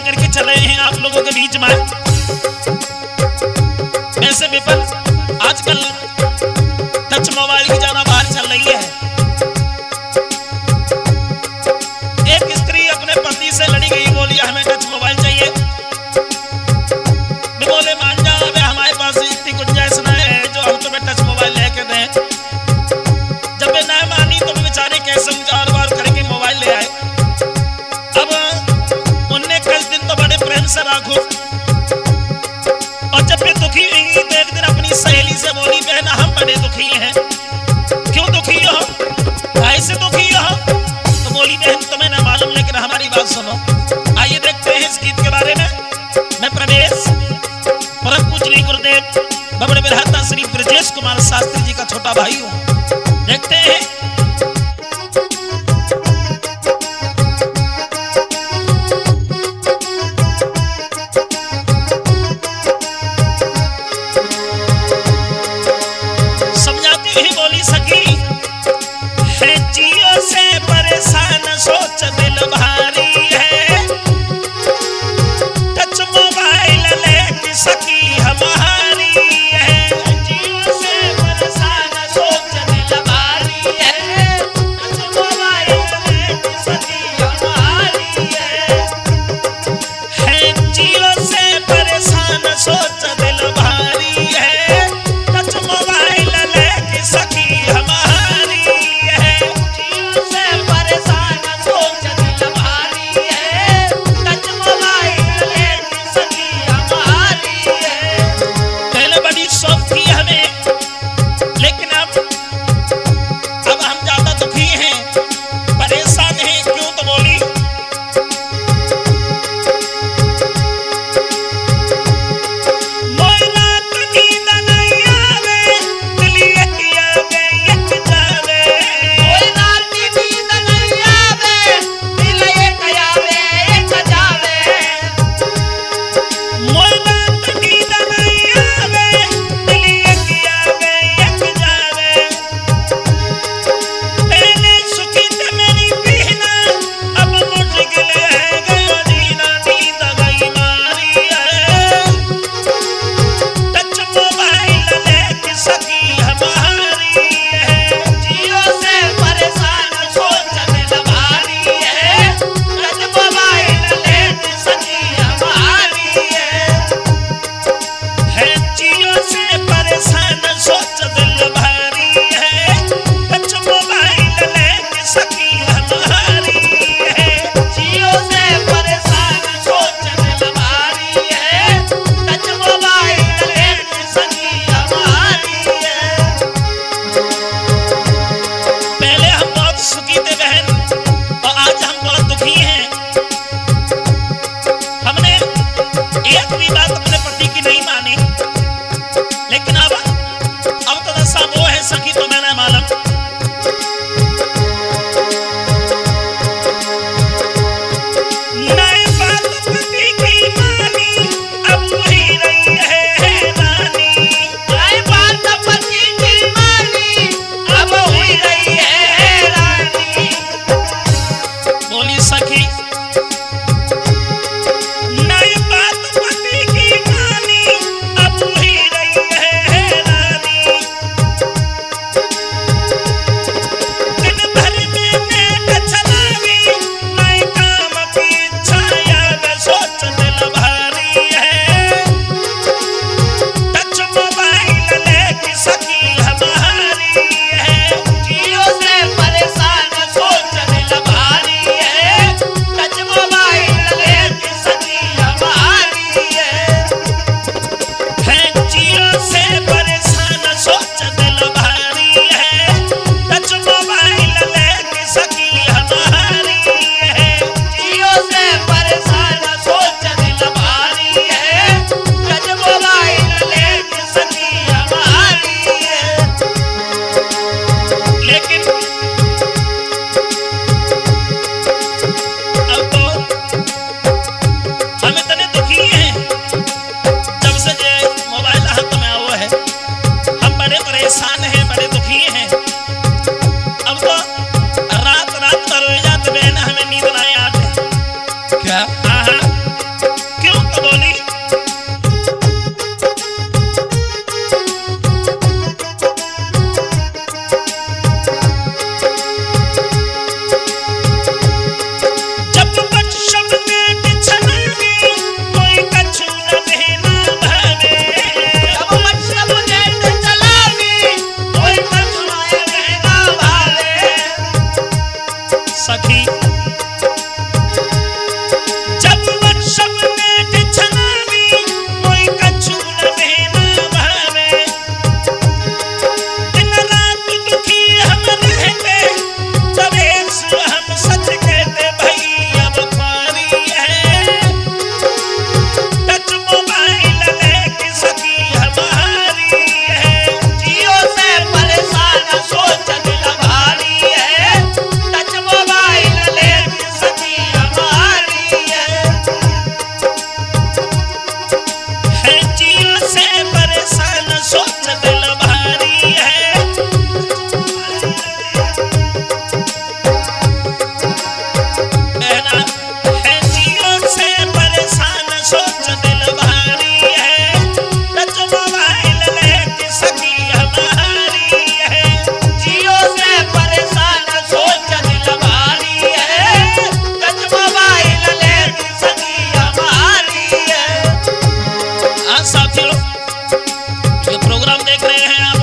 लेकर के चले हैं आप लोगों के बीच में। वैसे विपन आजकल टच मोबाइल की ज्यादा बाहर चल रही है। एक स्त्री अपने पति से लड़ी गई, बोली हमें टच मोबाइल चाहिए। बोले मान जाओ, अबे हमारे पास इतनी गुंजाइश नहीं है जो हम तुम्हें टच मोबाइल लेके दें। जब वे न मानी तो बेचारे कैसे उजार वार करके मोबाइल ले आए। अब उनने कुछ दिन तो बड़े प्रेम से राखो, और जब वे दुखी हुई तो एक दिन अपनी सहेली से बोली बहना हम बड़े दुखी हैं। क्यों दुखी हो, ऐसे दुखी हो? तो बोली बहन तुम्हें ना मालूम, लेकिन हमारी बात सुनो। आइए देखते हैं इस गीत के बारे में। मैं प्रवेश परम पूजनीय गुरुदेव बबड़े विधाता श्री ब्रजेश कुमार शास्त्री जी का छोटा भाई हूँ। देखते हैं समझाती ही बोली सखी है जियो से परेशान सोच दिल भारी है। टच मोबाइल लेके सखी हमारी है, जियो से परेशान सोच दिल भारी है। टच मोबाइल लेके सखी हमारी है जियो से परेशान सोच दिल भारी है। टच मोबाइल लेके सखी हमारी है, जियो से परेशान सोच दिल भारी है। हम देख रहे हैं आप